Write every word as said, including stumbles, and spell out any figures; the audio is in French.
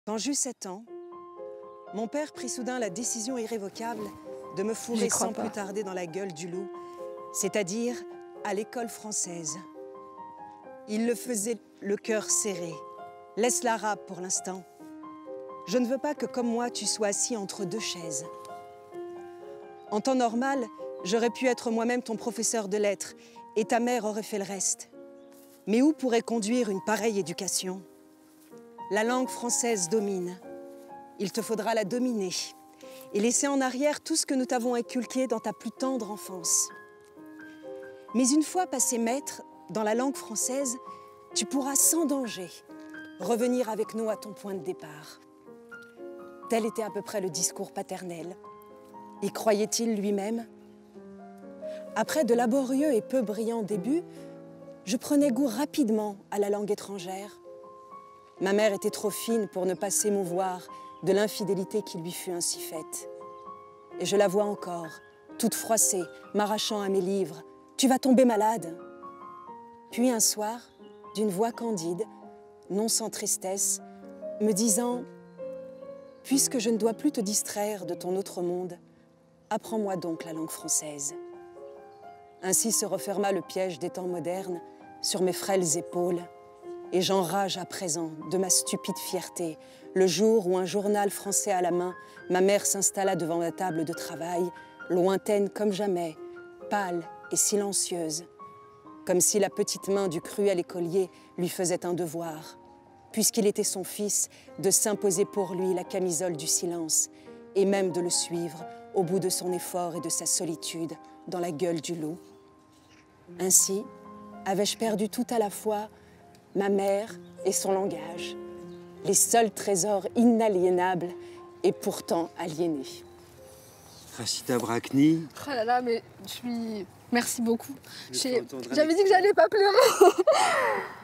Quand j'eus sept ans, mon père prit soudain la décision irrévocable de me fourrer sans plus tarder dans la gueule du loup, c'est-à-dire à l'école française. Il le faisait le cœur serré. Laisse l'arabe pour l'instant. Je ne veux pas que, comme moi, tu sois assis entre deux chaises. En temps normal, j'aurais pu être moi-même ton professeur de lettres et ta mère aurait fait le reste. Mais où pourrait conduire une pareille éducation? La langue française domine. Il te faudra la dominer et laisser en arrière tout ce que nous t'avons inculqué dans ta plus tendre enfance. Mais une fois passé maître dans la langue française, tu pourras sans danger revenir avec nous à ton point de départ. Tel était à peu près le discours paternel. Y croyait-il lui-même? Après de laborieux et peu brillants débuts, je prenais goût rapidement à la langue étrangère. Ma mère était trop fine pour ne pas s'émouvoir de l'infidélité qui lui fut ainsi faite. Et je la vois encore, toute froissée, m'arrachant à mes livres. « Tu vas tomber malade !» Puis un soir, d'une voix candide, non sans tristesse, me disant « Puisque je ne dois plus te distraire de ton autre monde, apprends-moi donc la langue française. » Ainsi se referma le piège des temps modernes sur mes frêles épaules, et j'enrage à présent de ma stupide fierté le jour où un journal français à la main, ma mère s'installa devant la table de travail, lointaine comme jamais, pâle et silencieuse, comme si la petite main du cruel écolier lui faisait un devoir, puisqu'il était son fils, de s'imposer pour lui la camisole du silence, et même de le suivre au bout de son effort et de sa solitude dans la gueule du loup. Ainsi, avais-je perdu tout à la fois ma mère et son langage, les seuls trésors inaliénables et pourtant aliénés. Rachida Brakni. Oh là là, mais je suis... Merci beaucoup. J'avais dit que j'allais pas pleurer.